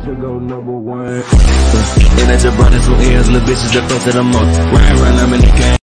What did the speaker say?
to go #1. And that's your brothers who ears, little bitches that fuck to the most. Ride around, I'm in the game.